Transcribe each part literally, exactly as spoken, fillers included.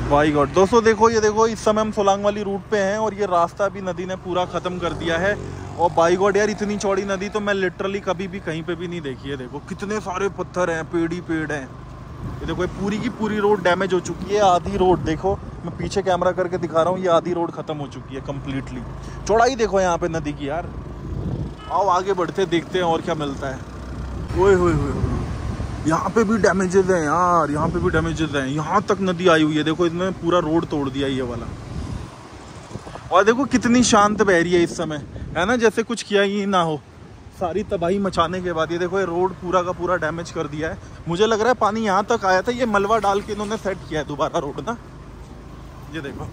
भाई गॉड दोस्तों देखो, ये देखो इस समय हम सोलांग वाली रूट पे हैं और ये रास्ता भी नदी ने पूरा ख़त्म कर दिया है। और भाई गॉड यार, इतनी चौड़ी नदी तो मैं लिटरली कभी भी कहीं पे भी नहीं देखी है। देखो कितने सारे पत्थर हैं, पेड़ ही पेड़ हैं। ये देखो ये पूरी की पूरी रोड डैमेज हो चुकी है। आधी रोड देखो, मैं पीछे कैमरा करके दिखा रहा हूँ, ये आधी रोड ख़त्म हो चुकी है कम्प्लीटली। चौड़ाई देखो यहाँ पे नदी की यार। आओ आगे बढ़ते देखते हैं और क्या मिलता है। ओए होए होए, यहाँ पे भी डैमेजेस हैं यार, यहाँ पे भी डैमेजेस हैं। यहाँ तक नदी आई हुई है, देखो इसने पूरा रोड तोड़ दिया ये वाला। और देखो कितनी शांत बह रही है इस समय, है ना, जैसे कुछ किया ही ना हो। सारी तबाही मचाने के बाद ये देखो ये रोड पूरा का पूरा डैमेज कर दिया है। मुझे लग रहा है पानी यहाँ तक आया था, ये मलबा डाल के इन्होंने सेट किया है दोबारा रोड ना। ये देखो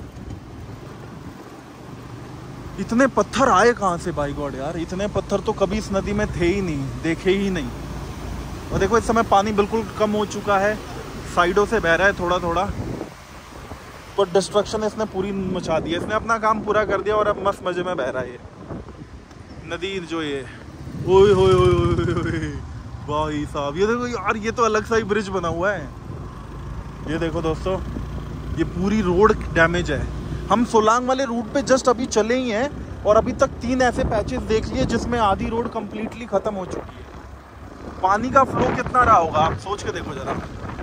इतने पत्थर आए कहाँ से भाई गॉड यार, इतने पत्थर तो कभी इस नदी में थे ही नहीं, देखे ही नहीं। और देखो इस समय पानी बिल्कुल कम हो चुका है, साइडों से बह रहा है थोड़ा थोड़ा। तो डिस्ट्रक्शन इसने पूरी मचा दी है, इसने अपना काम पूरा कर दिया और अब मस्त मजे में बह रहा है ये नदी जो ये। ओए होए होए भाई साहब, ये देखो यार, ये तो अलग सा ही ब्रिज बना हुआ है। ये देखो दोस्तों, ये पूरी रोड डैमेज है। हम सोलांग वाले रूट पे जस्ट अभी चले ही हैं और अभी तक तीन ऐसे पैचेस देख लिए जिसमें आधी रोड कम्प्लीटली खत्म हो चुकी है। पानी का फ्लो कितना रहा होगा आप सोच के देखो जरा।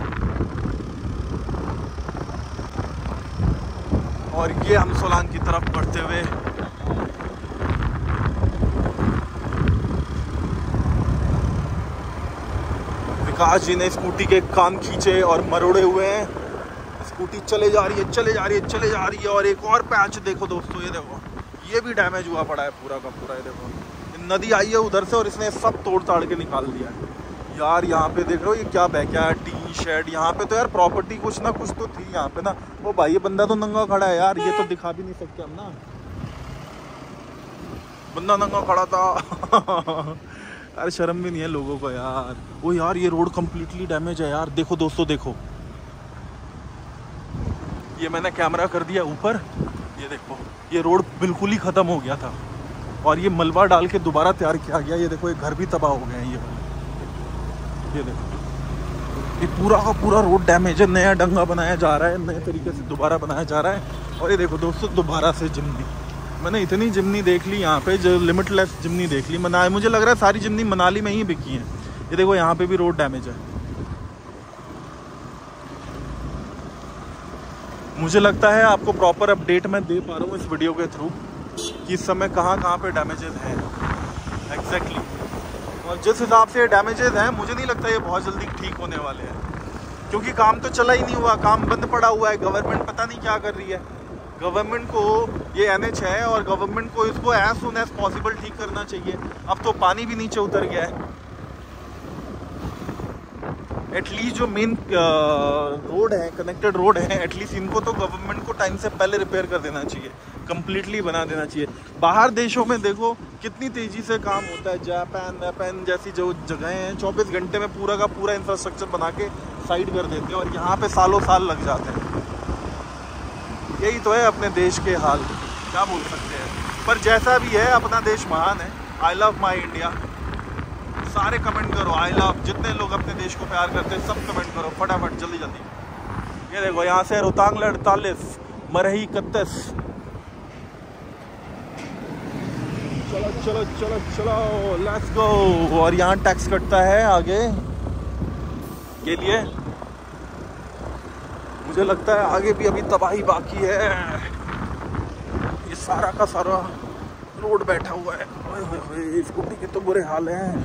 और ये हम सोलांग की तरफ बढ़ते हुए, विकास जी ने स्कूटी के कान खींचे और मरोड़े हुए हैं। स्कूटी चले जा रही है, चले जा रही है, चले जा रही है। और एक और पैच देखो दोस्तों, ये देखो ये भी डैमेज हुआ पड़ा है पूरा का पूरा। ये देखो नदी आई है उधर से और इसने सब तोड़ ताड़ के निकाल दिया है यार। यहाँ पे देख रहे हो ये क्या बह गया है, टी शेड। यहाँ पे तो यार प्रॉपर्टी कुछ ना कुछ तो थी यहाँ पे ना। वो भाई ये बंदा तो नंगा खड़ा है यार, ये तो दिखा भी नहीं सकते हम ना, बंदा नंगा खड़ा था। यार शर्म भी नहीं है लोगों को यार। वो यार ये रोड कम्प्लीटली डैमेज है यार। देखो दोस्तों देखो, ये मैंने कैमरा कर दिया ऊपर, ये देखो ये रोड बिल्कुल ही ख़त्म हो गया था और ये मलबा डाल के दोबारा तैयार किया गया। ये देखो ये घर भी तबाह हो गए हैं। ये ये देखो ये पूरा का पूरा रोड डैमेज है। नया डंगा बनाया जा रहा है, नए तरीके से दोबारा बनाया जा रहा है। और ये देखो दोस्तों दोबारा से जिमनी, मैंने इतनी जिमनी देख ली यहाँ पे, जो लिमिटलेस जिमनी देख ली। मना मुझे लग रहा है सारी जिमनी मनाली में ही बिकी हैं। ये देखो यहाँ पे भी रोड डैमेज है। मुझे लगता है आपको प्रॉपर अपडेट मैं दे पा रहा हूँ इस वीडियो के थ्रू कि इस समय कहाँ कहाँ पे डैमेजेस हैं एग्जैक्टली। और जिस हिसाब से डैमेजेस हैं मुझे नहीं लगता ये बहुत जल्दी ठीक होने वाले हैं, क्योंकि काम तो चला ही नहीं हुआ, काम बंद पड़ा हुआ है। गवर्नमेंट पता नहीं क्या कर रही है। गवर्नमेंट को ये एन एच है और गवर्नमेंट को इसको एज सुन एज पॉसिबल ठीक करना चाहिए। अब तो पानी भी नीचे उतर गया है। एटलीस्ट जो मेन रोड है, कनेक्टेड रोड है, एटलीस्ट इनको तो गवर्नमेंट को टाइम से पहले रिपेयर कर देना चाहिए, कंप्लीटली बना देना चाहिए। बाहर देशों में देखो कितनी तेज़ी से काम होता है। जापान जापान जैसी जो जगहें हैं चौबीस घंटे में पूरा का पूरा इंफ्रास्ट्रक्चर बना के साइड कर देते हैं और यहाँ पे सालों साल लग जाते हैं। यही तो है अपने देश के हाल, क्या बोल सकते हैं। पर जैसा भी है अपना देश महान है। I love my India. सारे कमेंट करो आई लव, जितने लोग अपने देश को प्यार करते हैं सब कमेंट करो फटाफट जल्दी जल्दी। ये देखो यहाँ से रोहतांग अड़तालीस, मरही इकतीस। चलो चलो चलो चलो लेट्स गो। और यहाँ टैक्स कटता है आगे के लिए। मुझे लगता है आगे भी अभी तबाही बाकी है। ये सारा का सारा रोड बैठा हुआ है। ओए होए होए, स्कूटी के तो बुरे हाल हैं।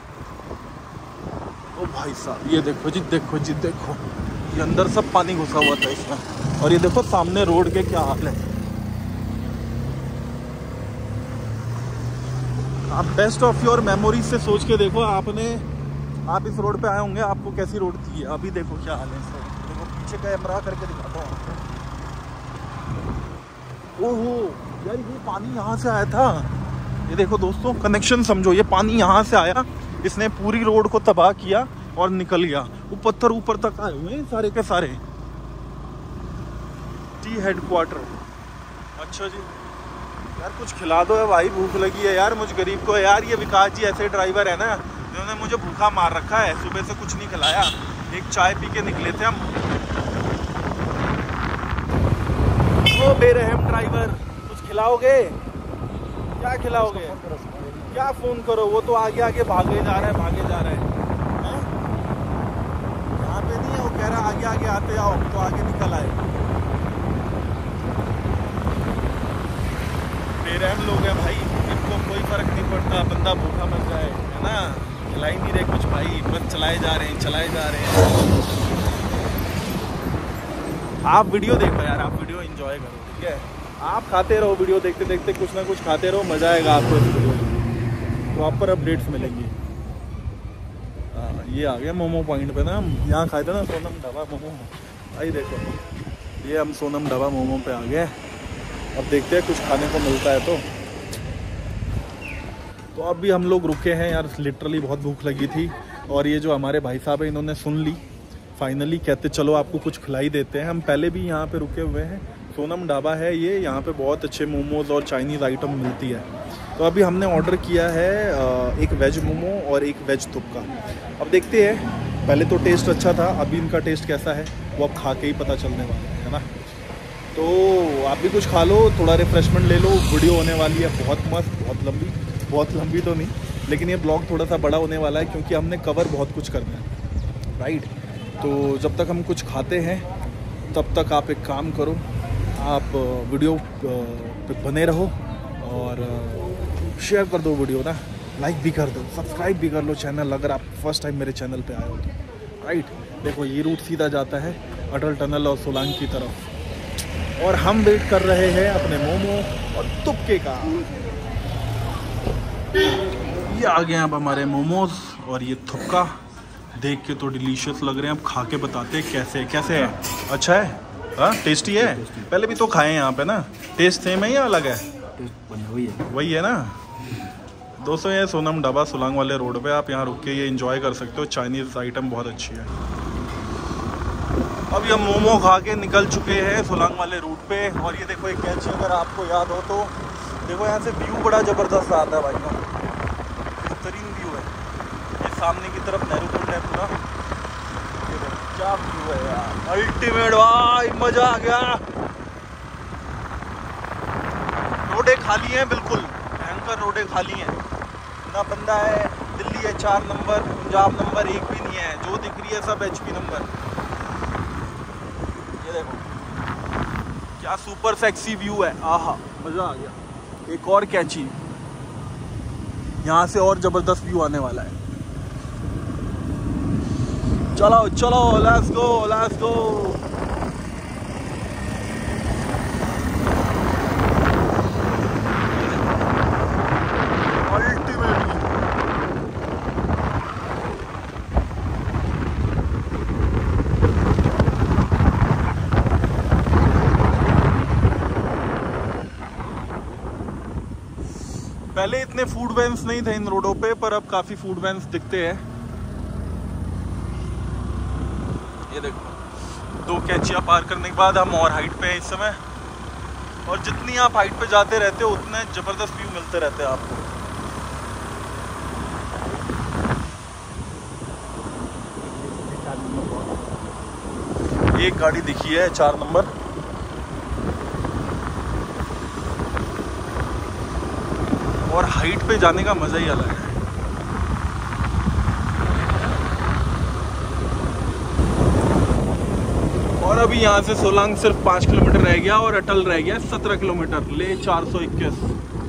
ओ भाई साहब ये देखो जी, देखो जी देखो, ये अंदर सब पानी घुसा हुआ था इसमें। और ये देखो सामने रोड के क्या हाल है। आप बेस्ट ऑफ योर मेमोरीज से सोच के देखो, आपने आप इस रोड पे आए होंगे, आपको कैसी रोड थी। अभी देखो क्या हाल है इसका। देखो पीछे कैमरा करके दिखाता हूँ। ओहो यार ये पानी यहाँ से आया था। ये देखो दोस्तों कनेक्शन समझो, ये पानी यहाँ से आया, इसने पूरी रोड को तबाह किया और निकल गया। वो पत्थर ऊपर तक आए हुए हैं सारे के सारे। T headquarter. अच्छा जी यार कुछ खिला दो है भाई, भूख लगी है यार मुझ गरीब को यार। ये विकास जी ऐसे ड्राइवर है ना जिन्होंने मुझे भूखा मार रखा है, सुबह से कुछ नहीं खिलाया। एक चाय पी के निकले थे हम। बेरहम ड्राइवर, कुछ खिलाओगे? क्या खिलाओगे? क्या फोन करो, वो तो आगे आगे भागे जा रहे हैं भागे जा रहे हैं। यहाँ पे नहीं है, वो कह रहा है आगे आगे आते आओ, तो आगे निकल आए। बेरहम लोग हैं भाई, इनको कोई फर्क नहीं पड़ता, बंदा भूखा मर जाए, है ना। खिला ही नहीं रहे कुछ भाई, बस चलाए जा रहे हैं चलाए जा रहे हैं। आप वीडियो देखो यार, आप वीडियो एंजॉय करो, ठीक है। आप खाते रहो, वीडियो देखते देखते कुछ ना कुछ खाते रहो, मजा आएगा आपको इस वीडियो में, प्रॉपर अपडेट्स मिलेंगी। हाँ, ये आ गया मोमो पॉइंट पे ना, हम यहाँ खाए थे ना सोनम ढाबा मोमो। भाई देखो, ये हम सोनम ढाबा मोमो पे आ गए। अब देखते हैं कुछ खाने को मिलता है तो तो अब भी हम लोग रुके हैं यार, लिटरली बहुत भूख लगी थी। और ये जो हमारे भाई साहब हैं, इन्होंने सुन ली, फाइनली कहते चलो आपको कुछ खिलाई देते हैं। हम पहले भी यहाँ पे रुके हुए हैं, सोनम ढाबा है ये, यहाँ पे बहुत अच्छे मोमोज़ और चाइनीज़ आइटम मिलती है। तो अभी हमने ऑर्डर किया है एक वेज मोमो और एक वेज तुक्का। अब देखते हैं, पहले तो टेस्ट अच्छा था, अभी इनका टेस्ट कैसा है वो अब खा के ही पता चलने वाला है ना। तो आप भी कुछ खा लो, थोड़ा रिफ्रेशमेंट ले लो। वीडियो होने वाली है बहुत मस्त, बहुत लंबी, बहुत लंबी तो नहीं, लेकिन ये ब्लॉग थोड़ा सा बड़ा होने वाला है क्योंकि हमने कवर बहुत कुछ करना है, राइट। तो जब तक हम कुछ खाते हैं तब तक आप एक काम करो, आप वीडियो पे बने रहो और शेयर कर दो वीडियो ना, लाइक भी कर दो, सब्सक्राइब भी कर लो चैनल, अगर आप फर्स्ट टाइम मेरे चैनल पे आए हो तो, राइट। देखो ये रूट सीधा जाता है अटल टनल और सोलांग की तरफ, और हम वेट कर रहे हैं अपने मोमो और तुक्के का। ये आ गए अब हमारे मोमोज और ये थुक्का, देख के तो डिलीशियस लग रहे हैं। अब खा के बताते हैं कैसे कैसे है। अच्छा है, हाँ टेस्टी है। पहले भी तो खाए हैं यहाँ पे ना, टेस्ट सेम है या अलग है? वही है वही है ना। दोस्तों ये सोनम ढाबा सोलांग वाले रोड पे, आप यहाँ रुक के ये एंजॉय कर सकते हो, चाइनीज़ आइटम बहुत अच्छी है। अभी हम मोमो खा के निकल चुके हैं सोलांग वाले रूट पे। और ये देखो एक कैच, अगर आपको याद हो तो देखो, यहाँ से व्यू बड़ा ज़बरदस्त आता है भाई का, बेहतरीन व्यू है। ये सामने की तरफ नेहरू कुंड है पूरा, ये देखो क्या व्यू है यार, अल्टीमेट भाई, मज़ा आ गया। रोडें खाली हैं, बिल्कुल भयंकर रोडें खाली हैं, ना बंदा है। दिल्ली है चार नंबर, पंजाब नंबर एक भी नहीं है, जो दिख रही है सब एच पी नंबर। ये देखो क्या सुपर सेक्सी व्यू है, आहा मज़ा आ गया। एक और कैची, यहाँ से और ज़बरदस्त व्यू आने वाला है। चलो चलो लेट्स गो लेट्स गो। पहले इतने फूड वैन्स नहीं थे इन रोडों पे, पर अब काफ़ी फूड वैन्स दिखते हैं। ये देखो, दो कैचियाँ पार करने के बाद हम और हाइट पे हैं इस समय, और जितनी आप हाइट पे जाते रहते हो उतने ज़बरदस्त व्यू मिलते रहते हैं आपको। एक गाड़ी दिखी है चार नंबर, और हाइट पे जाने का मज़ा ही अलग है। और अभी यहाँ से सोलांग सिर्फ पाँच किलोमीटर रह गया और अटल रह गया सत्रह किलोमीटर, ले चार सौ इक्कीस।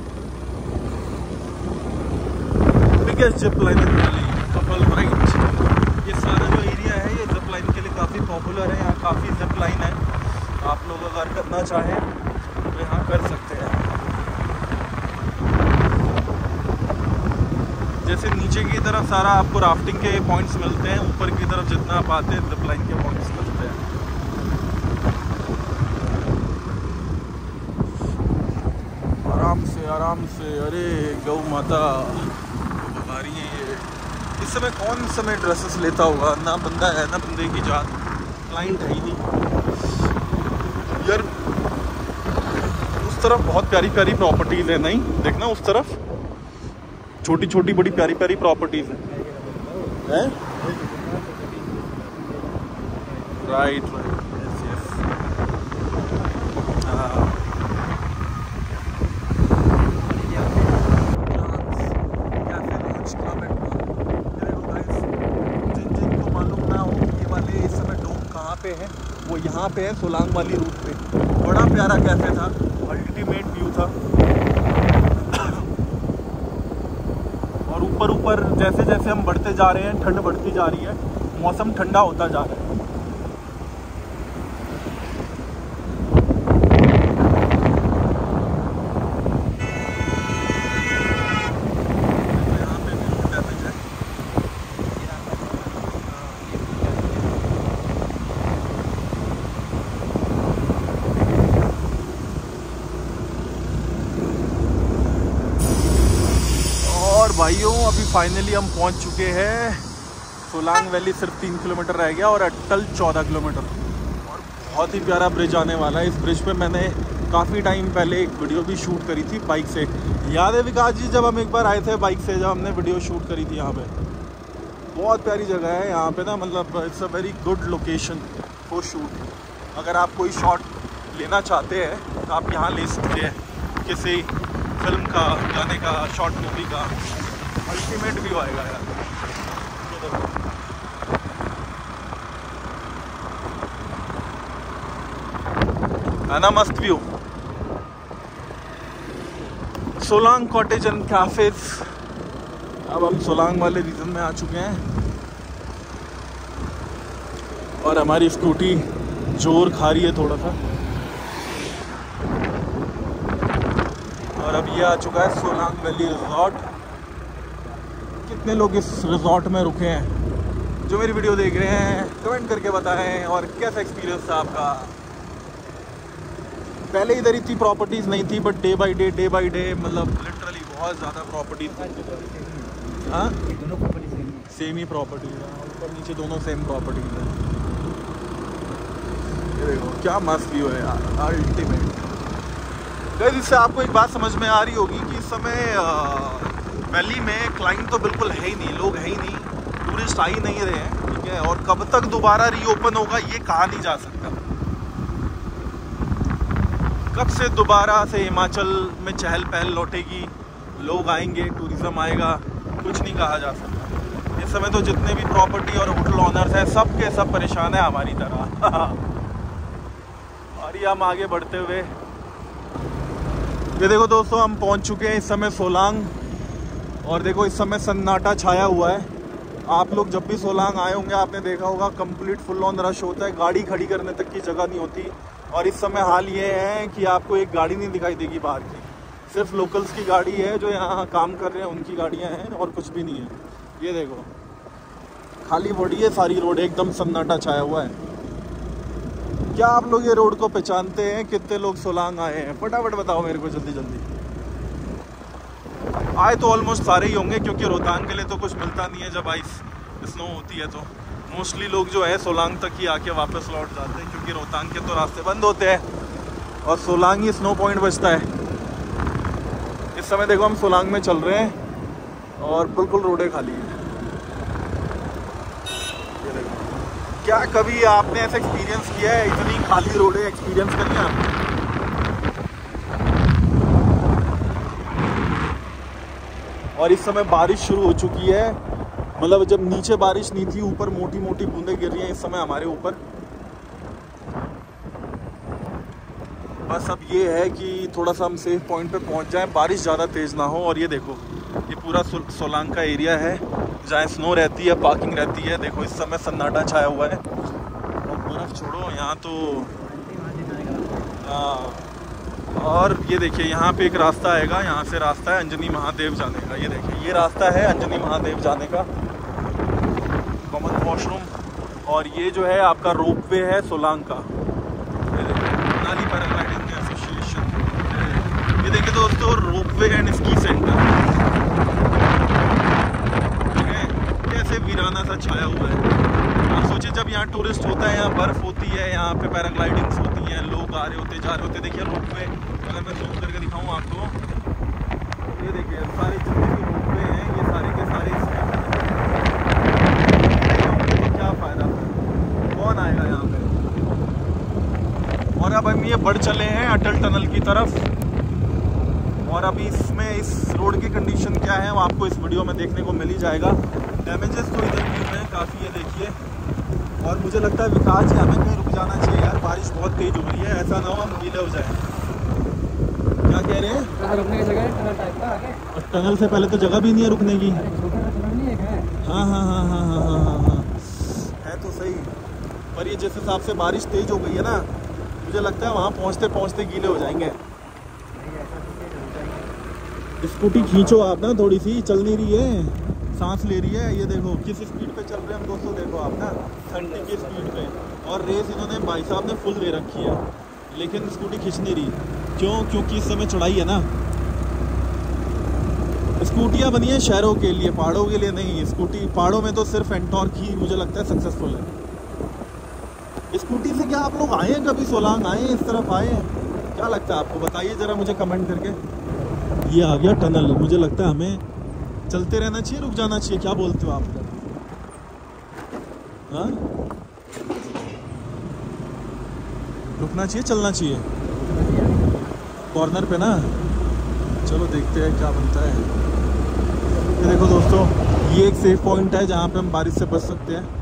Biggest zip line couple right. ये सारा जो एरिया है ये जिप लाइन के लिए काफ़ी पॉपुलर है, यहाँ काफ़ी जिप लाइन है। आप लोग अगर करना चाहें तो यहाँ कर सकते हैं। जैसे नीचे की तरफ सारा आपको राफ्टिंग के पॉइंट्स मिलते हैं, ऊपर की तरफ जितना आप आते हैं जिप लाइन के पॉइंट्स मिलते हैं। आराम से आराम से। अरे गौ माता आ रही है ये। इस समय कौन समय ड्रेसेस लेता होगा, ना बंदा है ना बंदे की जात, क्लाइंट है ही नहीं यार। उस तरफ बहुत प्यारी प्यारी प्रॉपर्टीज़ है, नहीं देखना उस तरफ छोटी छोटी बड़ी प्यारी प्यारी प्रॉपर्टीज हैं, हैं? Right right, yes yes. हाँ वो यहाँ पे है सोलांग वाली रूट पे। बड़ा प्यारा कैफे था, अल्टीमेट व्यू था। और ऊपर ऊपर जैसे जैसे हम बढ़ते जा रहे हैं ठंड बढ़ती जा रही है, मौसम ठंडा होता जा रहा है। भाइयों अभी फाइनली हम पहुंच चुके हैं सोलांग वैली। सिर्फ तीन किलोमीटर रह गया और अटल चौदह किलोमीटर। और बहुत ही प्यारा ब्रिज आने वाला है। इस ब्रिज पे मैंने काफ़ी टाइम पहले एक वीडियो भी शूट करी थी बाइक से। याद है विकास जी जब हम एक बार आए थे बाइक से, जब हमने वीडियो शूट करी थी यहाँ पे। बहुत प्यारी जगह है यहाँ पे ना, मतलब it's a very good location for shoot. अगर आप कोई शॉट लेना चाहते हैं तो आप यहाँ ले सकते हैं, किसी फिल्म का, गाने का, शॉर्ट मूवी का। अल्टीमेट व्यू आएगा यार, है ना, मस्त view. Solang cottage and cafes. अब हम सोलांग वाले रीजन में आ चुके हैं और हमारी स्कूटी जोर खा रही है थोड़ा सा। और अब ये आ चुका है सोलांग वैली रिजॉर्ट। कितने लोग इस रिजॉर्ट में रुके हैं जो मेरी वीडियो देख रहे हैं, कमेंट करके बताएं। और कैसा एक्सपीरियंस था आपका। पहले इधर इतनी प्रॉपर्टीज़ नहीं थी, but day by day day by day मतलब लिटरली बहुत ज़्यादा प्रॉपर्टीज। हाँ सेम ही प्रॉपर्टीज है, ऊपर नीचे दोनों सेम प्रॉपर्टीज है। ये देखो क्या मस्त व्यू है यार, अल्टीमेट। गाइस इससे आपको एक बात समझ में आ रही होगी कि इस समय वैली में क्लाइंट तो बिल्कुल है ही नहीं, लोग है ही नहीं, टूरिस्ट आ ही नहीं रहे हैं, ठीक है। और कब तक दोबारा रीओपन होगा ये कहा नहीं जा सकता। कब से दोबारा से हिमाचल में चहल पहल लौटेगी, लोग आएंगे, टूरिज्म आएगा, कुछ नहीं कहा जा सकता। इस समय तो जितने भी प्रॉपर्टी और होटल ऑनर्स हैं सब के सब परेशान है हमारी तरह। और ये हम आगे बढ़ते हुए, ये देखो दोस्तों हम पहुंच चुके हैं इस समय सोलांग। और देखो इस समय सन्नाटा छाया हुआ है। आप लोग जब भी सोलांग आए होंगे आपने देखा होगा कंप्लीट फुल ऑन रश होता है, गाड़ी खड़ी करने तक की जगह नहीं होती। और इस समय हाल ये है कि आपको एक गाड़ी नहीं दिखाई देगी बाहर की, सिर्फ लोकल्स की गाड़ी है जो यहाँ काम कर रहे हैं, उनकी गाड़ियाँ हैं और कुछ भी नहीं है। ये देखो खाली बॉडी है, सारी रोड एकदम सन्नाटा छाया हुआ है। क्या आप लोग ये रोड को पहचानते हैं? कितने लोग सोलांग आए हैं फटाफट बताओ मेरे को जल्दी जल्दी। आए तो ऑलमोस्ट सारे ही होंगे क्योंकि रोहतांग के लिए तो कुछ मिलता नहीं है जब आइस स्नो होती है। तो मोस्टली लोग जो है सोलांग तक ही आके वापस लौट जाते हैं क्योंकि रोहतांग के तो रास्ते बंद होते हैं और सोलांग ही स्नो पॉइंट बचता है। इस समय देखो हम सोलांग में चल रहे हैं और बिल्कुल रोडें खाली है। ये देखो, क्या कभी आपने ऐसा एक्सपीरियंस किया है, इतनी खाली रोडें एक्सपीरियंस करी आपने? और इस समय बारिश शुरू हो चुकी है, मतलब जब नीचे बारिश नहीं थी ऊपर मोटी मोटी बूंदें गिर रही हैं इस समय हमारे ऊपर। बस अब ये है कि थोड़ा सा हम सेफ पॉइंट पे पहुंच जाएं, बारिश ज़्यादा तेज़ ना हो। और ये देखो ये पूरा सोलांग का एरिया है जहाँ स्नो रहती है, पार्किंग रहती है। देखो इस समय सन्नाटा छाया हुआ है और बर्फ़ छोड़ो यहाँ तो। हाँ और ये देखिए यहाँ पे एक रास्ता आएगा, यहाँ से रास्ता है अंजनी महादेव जाने का। ये देखिए ये रास्ता है अंजनी महादेव जाने का, कॉमन वॉशरूम। और ये जो है आपका रोप वे है सोलांग का। ये देखिए मनाली पैराग्लाइडिंग एसोसिएशन। ये देखिए दोस्तों ropeway and ski centre, ठीक है। कैसे वीराना सा छाया हुआ है। आप सोचिए जब यहाँ टूरिस्ट होता है, यहाँ बर्फ़ होती है, यहाँ पे पैराग्लाइडिंग्स होती हैं, लोग आ रहे होते जा रहे होते। देखिए रोप वे, अगर मैं जूम करके दिखाऊँ आपको, ये देखिए सारे जितने भी रोप वे हैं ये सारे के सारे इसमें। क्या फ़ायदा, कौन आएगा यहाँ पे। और अब हम ये बढ़ चले हैं अटल टनल की तरफ। और अभी इसमें इस रोड की कंडीशन क्या है वो आपको इस वीडियो में देखने को मिल ही जाएगा। डैमेजेस तो इधर भी हैं काफ़ी, ये देखिए और मुझे लगता है विकास जी हमें कहीं रुक जाना चाहिए यार, बारिश बहुत तेज हो रही है, ऐसा ना हो हम गीले हो जाए। क्या कह रहे हैं? रुकने की जगह है टनल टाइप का आगे। और टनल से पहले तो जगह भी नहीं है रुकने की। हाँ हाँ हाँ हाँ हाँ हाँ हाँ हाँ है तो सही, पर ये जिस हिसाब से बारिश तेज हो गई है ना, मुझे लगता है वहाँ पहुँचते पहुँचते गीले हो जाएंगे। स्कूटी खींचो आप ना, थोड़ी सी चल नहीं रही है, सांस ले रही है। ये देखो किस स्पीड पे चल रहे हैं हम दोस्तों, देखो आप ना थर्टी की स्पीड पे, और रेस इन्होंने भाई साहब ने फुल दे रखी है, लेकिन स्कूटी खींच नहीं रही। क्यों? क्योंकि इस समय चढ़ाई है ना। स्कूटियाँ बनी है शहरों के लिए, पहाड़ों के लिए नहीं। स्कूटी पहाड़ों में तो सिर्फ एंटॉर्क ही मुझे लगता है सक्सेसफुल है। स्कूटी से क्या आप लोग आए हैं कभी? सोलांग आए हैं, इस तरफ आए हैं? क्या लगता है आपको, बताइए ज़रा मुझे कमेंट करके। ये आ गया टनल, मुझे लगता है हमें चलते रहना चाहिए, रुक जाना चाहिए, क्या बोलते हो आप? हाँ, रुकना चाहिए, चलना चाहिए कॉर्नर पे ना। चलो देखते हैं क्या बनता है। ये देखो दोस्तों, ये एक सेफ पॉइंट है जहाँ पे हम बारिश से बच सकते हैं,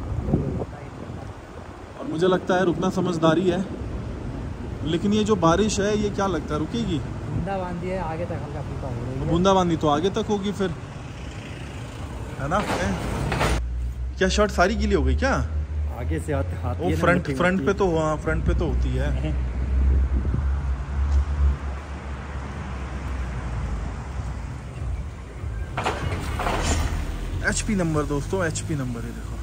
और मुझे लगता है रुकना समझदारी है। लेकिन ये जो बारिश है ये क्या लगता है रुकेगी? बूंदाबांदी है आगे तक, हल्का फुल्का हो रही है। बूंदाबांदी तो आगे तक होगी फिर, है ना? क्या शर्ट सारी गीली हो गई क्या? आगे से आते हाथ वो फ्रंट फ्रंट पे तो, हाँ फ्रंट पे तो होती है। एचपी नंबर दोस्तों, एचपी नंबर है, देखो।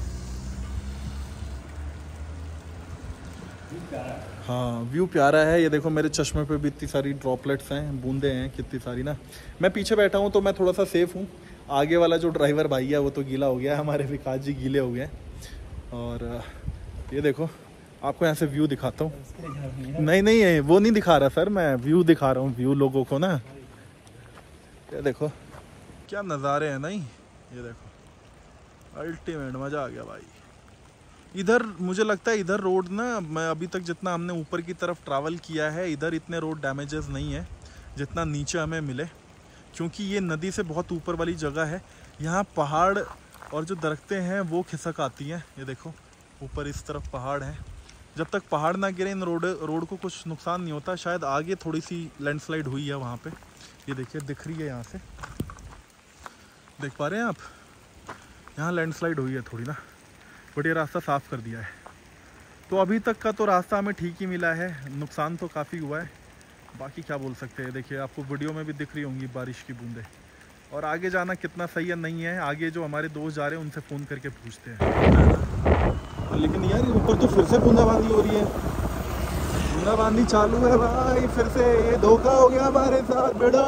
हाँ व्यू प्यारा है। ये देखो मेरे चश्मे पे भी इतनी सारी ड्रॉपलेट्स हैं, बूंदे हैं कितनी सारी ना। मैं पीछे बैठा हूँ तो मैं थोड़ा सा सेफ हूँ। आगे वाला जो ड्राइवर भाई है वो तो गीला हो गया है, हमारे विकास जी गीले हो गए। और ये देखो आपको यहाँ से व्यू दिखाता हूँ। नहीं नहीं है वो नहीं दिखा रहा सर, मैं व्यू दिखा रहा हूँ, व्यू लोगों को ना। ये देखो क्या नज़ारे हैं। नहीं ये देखो अल्टीमेट, मज़ा आ गया भाई। इधर मुझे लगता है इधर रोड ना, मैं अभी तक जितना हमने ऊपर की तरफ ट्रैवल किया है इधर इतने रोड डैमेजेस नहीं है जितना नीचे हमें मिले, क्योंकि ये नदी से बहुत ऊपर वाली जगह है। यहाँ पहाड़ और जो दरख्तें हैं वो खिसक आती हैं। ये देखो ऊपर इस तरफ पहाड़ है, जब तक पहाड़ ना गिरे इन रोड रोड को कुछ नुकसान नहीं होता। शायद आगे थोड़ी सी लैंडस्लाइड हुई है वहाँ पे, ये देखिए दिख रही है यहाँ से, देख पा रहे हैं आप? यहाँ लैंडस्लाइड हुई है थोड़ी ना, बट ये रास्ता साफ़ कर दिया है। तो अभी तक का तो रास्ता हमें ठीक ही मिला है, नुकसान तो काफ़ी हुआ है, बाकी क्या बोल सकते हैं। देखिए आपको वीडियो में भी दिख रही होंगी बारिश की बूंदें। और आगे जाना कितना सही है नहीं है, आगे जो हमारे दोस्त जा रहे हैं उनसे फ़ोन करके पूछते हैं। लेकिन यार ऊपर तो फिर से बूंदाबांदी हो रही है, बूंदाबांदी चालू है भाई फिर से। ये धोखा हो गया हमारे साथ बेटा।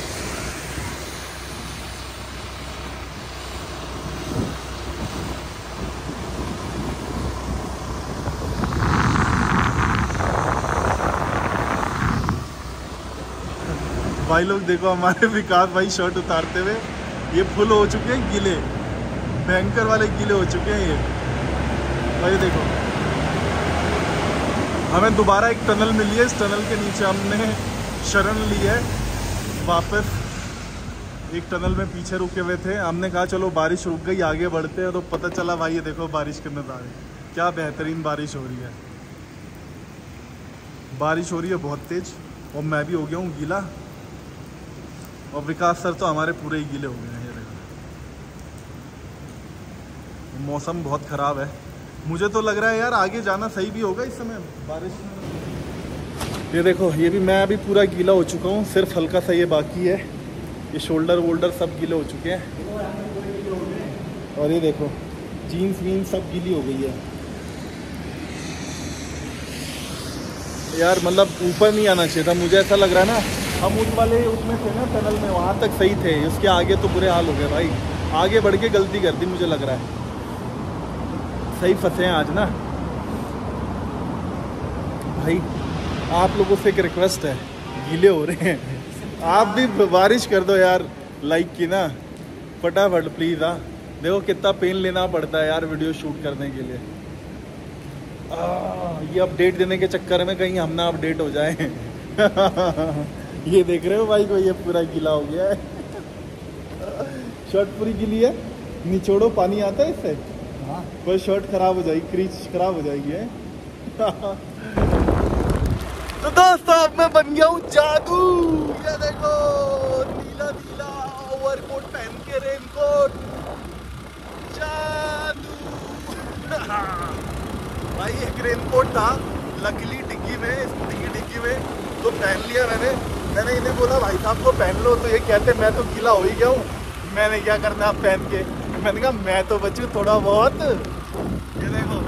भाई लोग देखो हमारे विकास भाई शर्ट उतारते हुए, ये फुल हो चुके हैं गीले, भयंकर वाले गीले हो चुके हैं ये भाई। देखो हमें दोबारा एक टनल मिली है, इस टनल के नीचे हमने शरण ली है वापस। एक टनल में पीछे रुके हुए थे, हमने कहा चलो बारिश रुक गई आगे बढ़ते हैं, तो पता चला भाई ये देखो बारिश के नज़ारे, क्या बेहतरीन बारिश हो रही है। बारिश हो रही है बहुत तेज़, और मैं भी हो गया हूँ गीला, और विकास सर तो हमारे पूरे ही गीले हो गए हैं। ये देखो मौसम बहुत ख़राब है, मुझे तो लग रहा है यार आगे जाना सही भी होगा इस समय बारिश में। ये देखो ये भी, मैं अभी पूरा गीला हो चुका हूँ, सिर्फ हल्का सा ये बाकी है, ये शोल्डर वोल्डर सब गीले हो चुके हैं। और ये देखो जीन्स वीन्स सब गीली हो गई है यार, मतलब ऊपर नहीं आना चाहिए था, मुझे ऐसा लग रहा है ना हम उस वाले उसमें थे ना टनल में, वहाँ तक सही थे, उसके आगे तो बुरे हाल हो गए भाई। आगे बढ़ के गलती कर दी मुझे लग रहा है, सही फंसे हैं आज ना भाई। आप लोगों से एक रिक्वेस्ट है, गीले हो रहे हैं आप भी बारिश कर दो यार, लाइक की ना फटाफट प्लीज़। हाँ देखो कितना पेन लेना पड़ता है यार वीडियो शूट करने के लिए। आ, ये अपडेट देने के चक्कर में कहीं हम ना अपडेट हो जाए। ये देख रहे हो भाई को, ये पूरा गीला हो गया है। शर्ट पूरी गीली है, निचोड़ो पानी आता है इससे। हाँ। पर शर्ट खराब हो जाएगी, क्रीच खराब हो जाएगी है। तो दोस्तों अब मैं बन गया हूँ जादू। ये देखो नीला नीला ओवरकोट पहन के, रेनकोट, जादू। भाई एक रेनकोट था लकीली डिग्गी में, स्कूटी की डिग्गी में, तो पहन लिया मैंने। मैंने इन्हें बोला भाई साहब को पहन लो, तो ये कहते मैं तो गीला हो ही गया हूँ, मैंने क्या करना आप पहन के। मैंने कहा मैं तो बचूं थोड़ा बहुत। ये देखो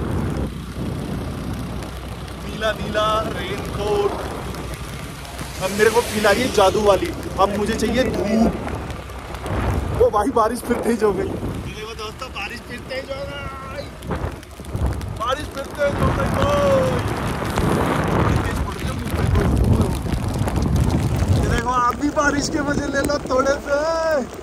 नीला नीला रेनकोट। अब मेरे को फील आ गई जादू वाली, अब मुझे चाहिए धूप। ओ भाई बारिश फिर तेज हो गई। ये देखो दोस्तों बारिश फिर तेज हो गई, बारिश फिर तेज हो गई। ये देखो आप भी बारिश के मजे ले लो थोड़े से।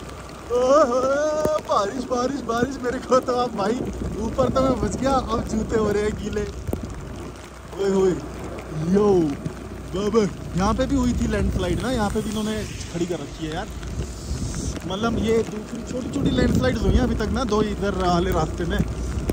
बारिश बारिश बारिश। मेरे को तो अब भाई ऊपर तो मैं बच गया, अब जूते हो रहे हैं गीले। ओए ओए यो बाबा, यहाँ पे भी हुई थी लैंडस्लाइड ना, यहाँ पे भी इन्होंने खड़ी कर रखी है यार। मतलब ये दूसरी छोटी छोटी लैंडस्लाइड हुई हैं अभी तक ना, दो इधर वाले रास्ते में।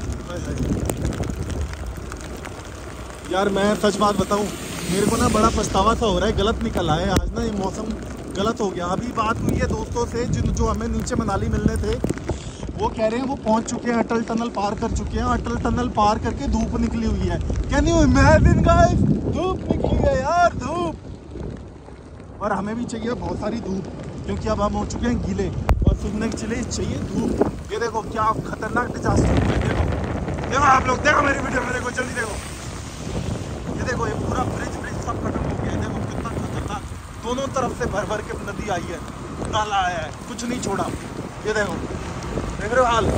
यार मैं सच बात बताऊं, मेरे को ना बड़ा पछतावा सा हो रहा है, गलत निकला है आज ना, ये मौसम गलत हो गया। अभी बात हुई है दोस्तों से जिन जो हमें नीचे मनाली मिलने थे, वो कह रहे हैं वो पहुंच चुके हैं, अटल टनल पार कर चुके हैं। अटल टनल पार करके धूप निकली हुई है। कैन यू इमेजिन गाइस, धूप निकली है यार, धूप। और हमें भी चाहिए बहुत सारी धूप, क्योंकि अब हम हो चुके हैं गीले और सूखने के लिए चाहिए धूप। ये देखो क्या खतरनाक डिजास्टर। देखो देखो आप लोग, देखो मेरी वीडियो में, देखो जल्दी देखो। ये देखो ये पूरा ब्रिज ब्रिज सब खत्म हो गया है। देखो कितना खतरनाक, दोनों तरफ से भर भर के नदी आई है, नाला आया है, कुछ नहीं छोड़ा। ये देखो देख रहे हो हाल।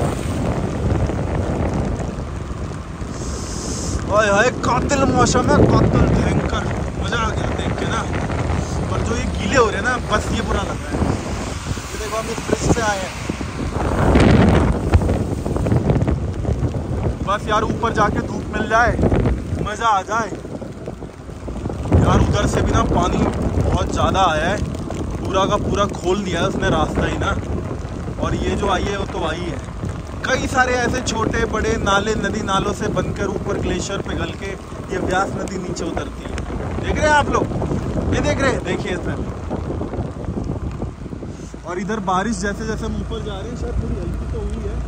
हाय हाय कातिल मौसम है, कातिल भयंकर, मजा आ गया देख के ना। और जो ये गीले हो रहे हैं ना, बस ये बुरा लग रहा है। ये देखो हम इस ब्रिज से आए हैं, बस यार ऊपर जाके धूप मिल जाए, मजा आ जाए यार। उधर से भी ना पानी बहुत ज़्यादा आया है, पूरा का पूरा खोल दिया है उसने रास्ता ही ना। और ये जो आई है वो तो आई है, कई सारे ऐसे छोटे बड़े नाले नदी नालों से बनकर ऊपर ग्लेशियर पिघल के ये व्यास नदी नीचे उतरती है। देख रहे हैं आप लोग, ये देख रहे हैं, देखिए सर। और इधर बारिश जैसे जैसे हम ऊपर जा रहे हैं, शायद थोड़ी हल्की तो हुई है,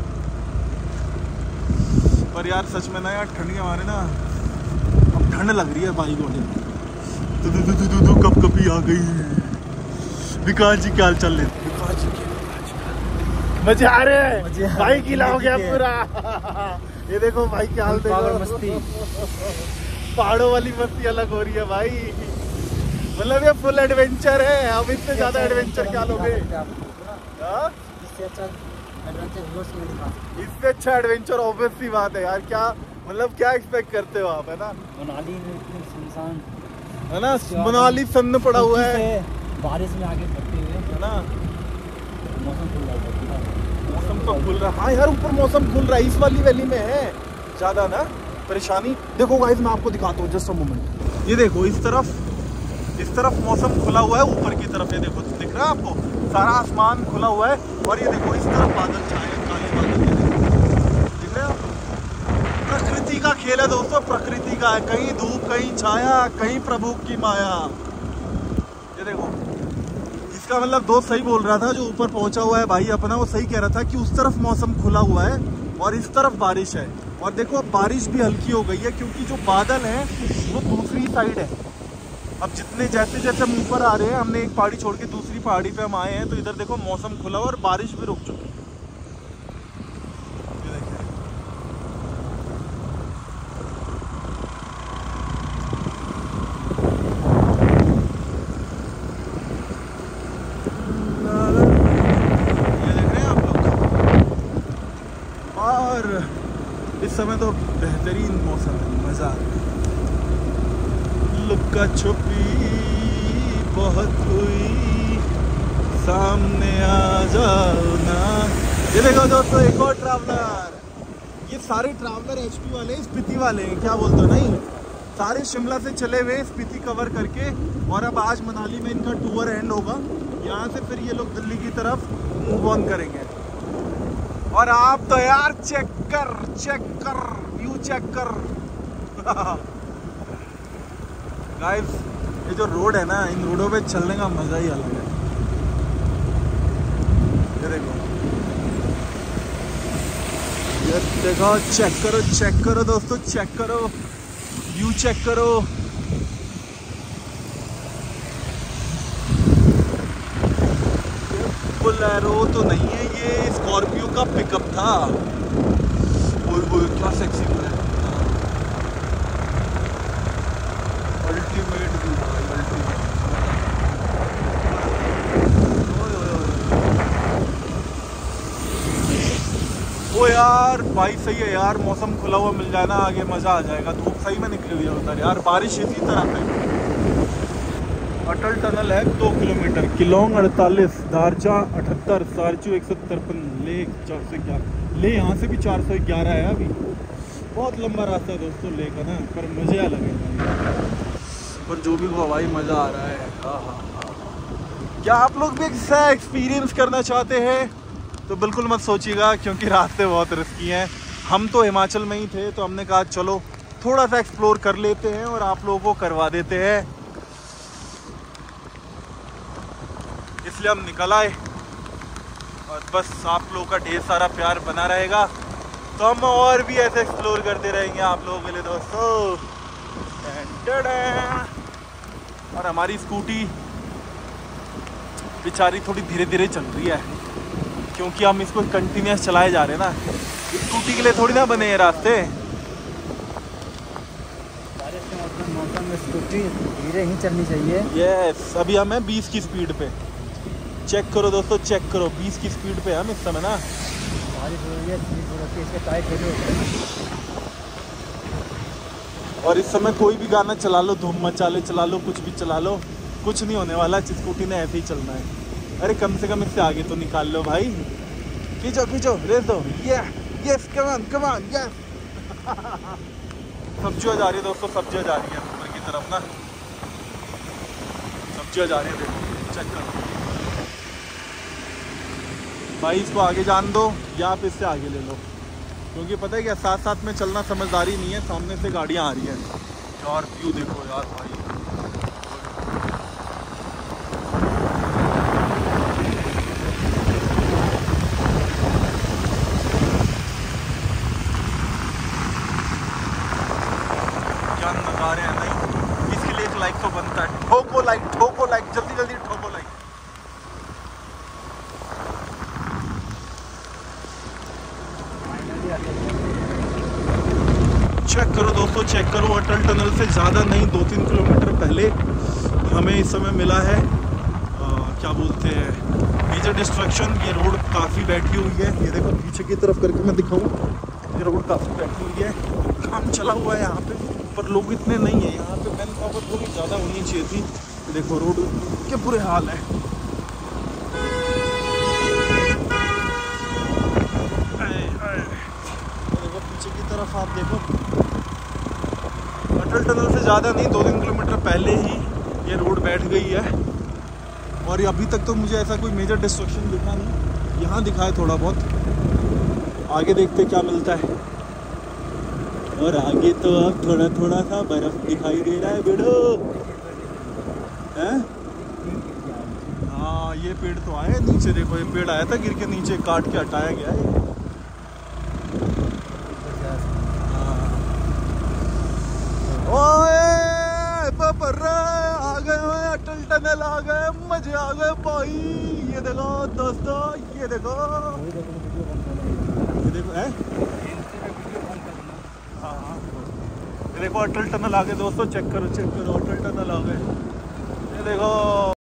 पर यार सच में ना यार ठंड के मारे ना अब ठंड लग रही है भाई गोले। कब कभी आ गई। विकास जी क्या हाल चल रहे? विकास जी के मजे आ रहे हैं भाई, गीला हो गया पूरा। ये देखो भाई क्या हाल देखो, मस्ती पहाड़ों वाली मस्ती अलग हो रही है भाई। मतलब ये फुल एडवेंचर है। अब इससे ज्यादा एडवेंचर क्या लोगे? इससे अच्छा एडवेंचर ऑब्वियस सी बात है यार। क्या मतलब क्या एक्सपेक्ट करते हो आप, है ना? मनाली सुनसान है ना, मनाली सन्न पड़ा हुआ है, बारिश में आगे बढ़ते हुए है ना। मौसम खुल रहा है, मौसम तो खुल रहा है। हाँ यार ऊपर मौसम खुल रहा है, इस वाली वैली में है ज्यादा ना परेशानी। देखो गाइस मैं आपको दिखाता हूँ जस्ट अ मोमेंट। ये देखो इस तरफ, इस तरफ मौसम खुला हुआ है, ऊपर की तरफ ये देखो, दिख रहा है आपको, सारा आसमान खुला हुआ है। और ये देखो इस तरफ बादल छाए हैं, काले बादल, दिख रहे हैं? प्रकृति का खेल है दोस्तों, प्रकृति का है, कहीं धूप कहीं छाया, कहीं प्रभु की माया। ये देखो इसका मतलब दोस्त सही बोल रहा था, जो ऊपर पहुंचा हुआ है भाई अपना, वो सही कह रहा था कि उस तरफ मौसम खुला हुआ है और इस तरफ बारिश है। और देखो अब बारिश भी हल्की हो गई है, क्योंकि जो बादल है वो दूसरी साइड है। अब जितने जैसे जैसे हम ऊपर आ रहे हैं, हमने एक पहाड़ी छोड़ के दूसरी पहाड़ी पे हम आए हैं, तो इधर देखो मौसम खुला हुआ और बारिश भी रुक चुकी है। इस समय तो बेहतरीन मौसम है, मज़ा आ रहा है। लुका छुपी बहुत हुई, सामने आ जाओ ना। ये देखो दोस्तों एक और ट्रैवलर, ये सारे ट्रैवलर एच पी वाले, स्पीति वाले हैं, क्या बोलते हो? नहीं, सारे शिमला से चले हुए स्पीति कवर करके, और अब आज मनाली में इनका टूर एंड होगा। यहाँ से फिर ये लोग दिल्ली की तरफ मूव ऑन करेंगे। और आप तो यार चेक कर चेक कर व्यू चेक कर। गाइस ये जो रोड है ना, इन रोडों पे चलने का मजा ही अलग है। ये देखो ये देखो, चेक करो चेक करो दोस्तों, चेक करो व्यू चेक करो। बोलेरो तो नहीं है, ये स्कॉर्पियो का पिकअप था। ओए ओए क्या सेक्सी है, अल्टीमेट व्यू भाई, अल्टीमेट। ओ यार भाई सही है यार, मौसम खुला हुआ मिल जाए ना आगे, मजा आ जाएगा। धूप सही में निकली हुई है उधर यार, बारिश इसी तरह पे। अटल टनल है दो किलोमीटर, किलोंग अड़तालीस, दारचा अठहत्तर, सारचू एक सौ तिरपन, ले चार सौ ग्यारह, ले यहाँ से भी चार सौ ग्यारह है। अभी बहुत लंबा रास्ता है दोस्तों ले का ना, पर मज़े अलग है। पर जो भी हो भाई मज़ा आ रहा है। हाँ हाँ हाँ। क्या आप लोग भी एक ऐसा एक्सपीरियंस करना चाहते हैं तो बिल्कुल मत सोचिएगा, क्योंकि रास्ते बहुत रिस्की हैं। हम तो हिमाचल में ही थे तो हमने कहा चलो थोड़ा सा एक्सप्लोर कर लेते हैं और आप लोगों को करवा देते हैं, इसलिए हम निकल आए। और बस आप लोगों का ढेर सारा प्यार बना रहेगा तो हम और भी ऐसे एक्सप्लोर करते रहेंगे आप लोगों के लिए दोस्तों। और हमारी स्कूटी बेचारी थोड़ी धीरे धीरे चल रही है, क्योंकि हम इसको कंटिन्यूस चलाए जा रहे हैं ना। स्कूटी के लिए थोड़ी ना बने हैं रास्ते। बारिश के मौसम मौसम में स्कूटी धीरे ही चलनी चाहिए। यस, अभी हम हैं बीस की स्पीड पे। चेक करो दोस्तों चेक करो, बीस की स्पीड पे हम इस समय ना। बारिश हो रही है, स्लीप हो रही है, इसके टायर छोटे होते हैं। और इस समय कोई भी गाना चला लो, धूम मचा ले चला लो, कुछ भी चला लो, कुछ नहीं होने वाला। स्कूटी ने ऐसे ही चलना है। अरे कम से कम इससे आगे तो निकाल लो भाई, खींचो खींचो रेस दो। ये yes come on come on yes. सब्जियाँ जा रही है दोस्तों, सब्जियाँ जा रही है ऊपर की तरफ ना, सब्जियाँ जा रही है। देखो चेक करो भाई, इसको आगे जान दो या आप इससे आगे ले लो, क्योंकि पता है क्या, साथ साथ में चलना समझदारी नहीं है। सामने से गाड़ियाँ आ रही हैं यार। व्यू देखो यार भाई, क्या नज़ारे हैं। नहीं इसके लिए एक लाइक तो बनता है। ठोको लाइक, ठोको लाइक, जल्दी जल्दी ठोको लाइक। चेक करो दोस्तों चेक करो, अटल टनल से ज़्यादा नहीं, दो तीन किलोमीटर पहले हमें इस समय मिला है आ, क्या बोलते हैं, मेजर डिस्ट्रक्शन। ये रोड काफ़ी बैठी हुई है। ये देखो पीछे की तरफ करके मैं दिखाऊँ, ये रोड काफ़ी बैठी हुई है। काम चला हुआ है यहाँ पे, पर लोग इतने नहीं है यहाँ पे। मैन पावर थोड़ी ज़्यादा होनी चाहिए थी। देखो रोड के बुरे हाल है। देखो पीछे की तरफ आप देखो, अटल टनल से ज़्यादा नहीं, दो तीन किलोमीटर पहले ही ये रोड बैठ गई है। और अभी तक तो मुझे ऐसा कोई मेजर डिस्ट्रक्शन दिखा नहीं। यहाँ दिखा है थोड़ा बहुत, आगे देखते क्या मिलता है। और आगे तो अब थोड़ा थोड़ा सा बर्फ दिखाई दे रहा है बेड़ो। हैं? हाँ ये पेड़ तो आए नीचे, देखो ये पेड़ आया था गिर के नीचे, काट के हटाया गया है। ओए बबरा आ गए हैं, अटल टनल आ गए, मजे आ गए भाई। ये देखो दोस्तों, ये देखो ये देखो है। हाँ हाँ ये देखो अटल टनल आ गए दोस्तों, चेक करो चेक करो, अटल टनल आ गए। ये देखो